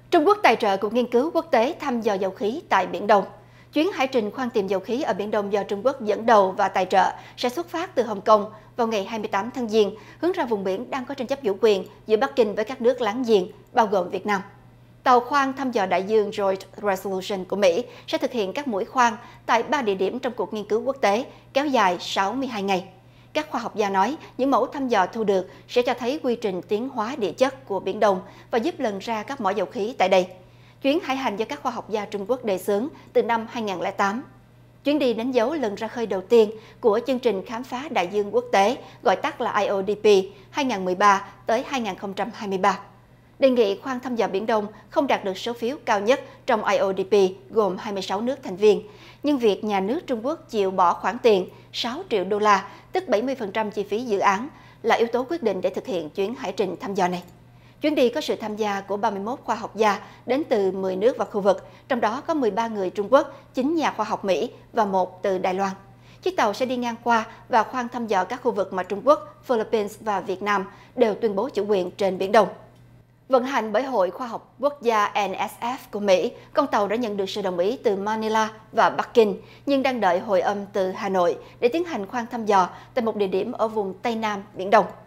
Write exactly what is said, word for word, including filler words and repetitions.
Trung Quốc tài trợ cuộc nghiên cứu quốc tế thăm dò dầu khí tại Biển Đông. Chuyến hải trình khoan tìm dầu khí ở Biển Đông do Trung Quốc dẫn đầu và tài trợ sẽ xuất phát từ Hồng Kông vào ngày hai mươi tám tháng Giêng, hướng ra vùng biển đang có tranh chấp chủ quyền giữa Bắc Kinh với các nước láng giềng, bao gồm Việt Nam. Tàu khoan thăm dò đại dương Joint Resolution của Mỹ sẽ thực hiện các mũi khoan tại ba địa điểm trong cuộc nghiên cứu quốc tế kéo dài sáu mươi hai ngày. Các khoa học gia nói những mẫu thăm dò thu được sẽ cho thấy quy trình tiến hóa địa chất của Biển Đông và giúp lần ra các mỏ dầu khí tại đây. Chuyến hải hành do các khoa học gia Trung Quốc đề xướng từ năm hai nghìn không trăm lẻ tám. Chuyến đi đánh dấu lần ra khơi đầu tiên của chương trình khám phá đại dương quốc tế, gọi tắt là I O D P hai nghìn không trăm mười ba tới hai nghìn không trăm hai mươi ba. Đề nghị khoan thăm dò Biển Đông không đạt được số phiếu cao nhất trong I O D P gồm hai mươi sáu nước thành viên, nhưng việc nhà nước Trung Quốc chịu bỏ khoản tiền sáu triệu đô la, tức bảy mươi phần trăm chi phí dự án, là yếu tố quyết định để thực hiện chuyến hải trình thăm dò này. Chuyến đi có sự tham gia của ba mươi mốt khoa học gia đến từ mười nước và khu vực, trong đó có mười ba người Trung Quốc, chín nhà khoa học Mỹ và một từ Đài Loan. Chiếc tàu sẽ đi ngang qua và khoan thăm dò các khu vực mà Trung Quốc, Philippines và Việt Nam đều tuyên bố chủ quyền trên Biển Đông. Vận hành bởi Hội Khoa học Quốc gia N S F của Mỹ, con tàu đã nhận được sự đồng ý từ Manila và Bắc Kinh, nhưng đang đợi hồi âm từ Hà Nội để tiến hành khoan thăm dò tại một địa điểm ở vùng Tây Nam Biển Đông.